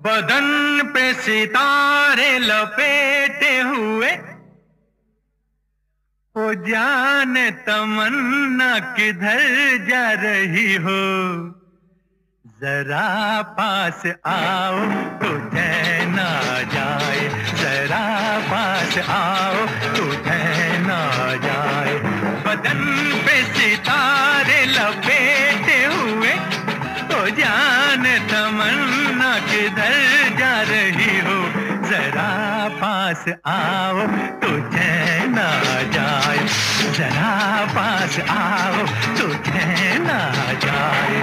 बदन पे सितारे लपेटे हुए, ओ जाने तमन्ना किधर जा रही हो। जरा पास आओ तो चैन आ जाए, जरा पास आओ तो चैन आ जाए। बदन पे सितारे लपेटे हुए, ओ जाने तमन्ना किधर जा रही हो। जरा पास आओ तो चैन आ जाए, जरा पास आओ तो चैन आ जाए।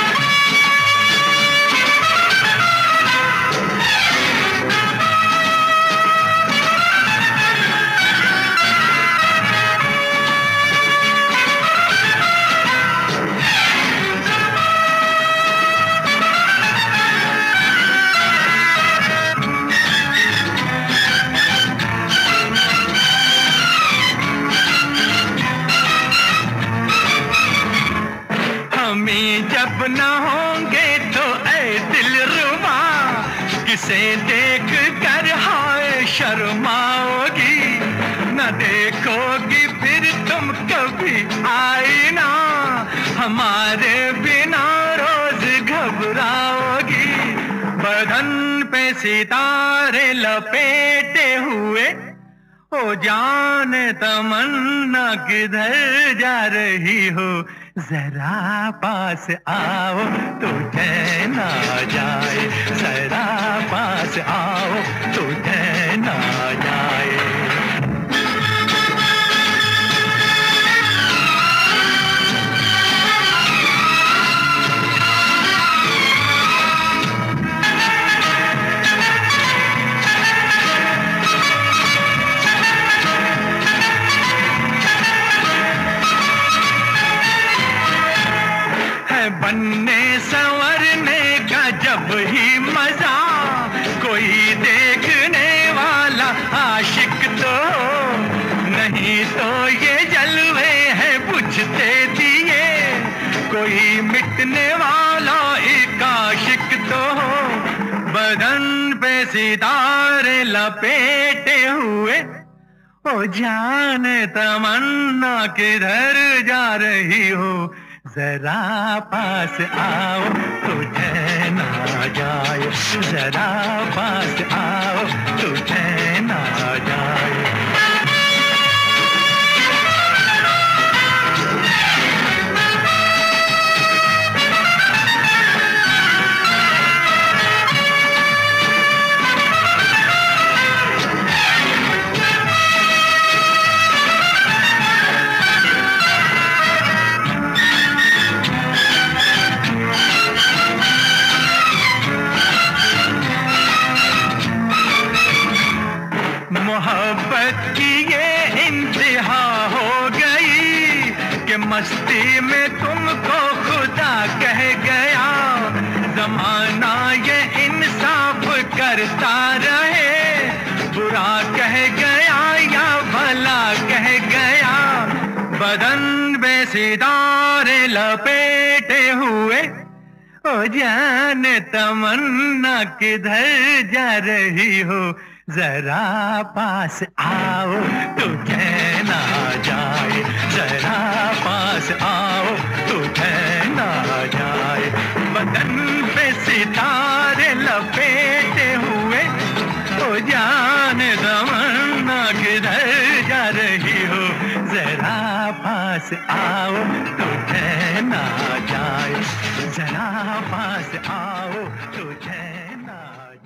जब न होंगे तो ऐ दिलरुबा, किसे देख कर हाय शर्माओगी। न देखोगी फिर तुम कभी आईना, हमारे बिना रोज घबराओगी। बदन पे सितारे लपेटे हुए, ओ जाने तमन्ना किधर जा रही हो। जरा पास आओ तो चैन आ जाए, जरा पास आओ तो चैन आ जाए। बनने संवरने का जब ही मजा, कोई देखने वाला आशिक तो नहीं, तो ये जलवे हैं बुझते दिए, कोई मिटने वाला एक आशिक तो हो। बदन पे सितारे लपेटे हुए, ओ जाने तमन्ना किधर जा रही हो। जरा पास आओ तो चैन आ जाए, जरा पास आओ तो चैन आ जाए। मोहब्बत की ये इंतहा हो गई कि मस्ती में तुमको खुदा कह गया। जमाना ये इंसाफ करता रहे, बुरा कह गया या भला कह गया। बदन पे सितारे लपेटे हुए, ओ जाने तमन्ना किधर जा रही हो। जरा पास आओ तो चैन आ जाए, जरा पास आओ तो चैन आ जाए। बदन पे सितारे लपेटे हुए, ओ जाने तमन्ना किधर जा रही हो। जरा पास आओ तो चैन आ जाए, जरा पास आओ तो चैन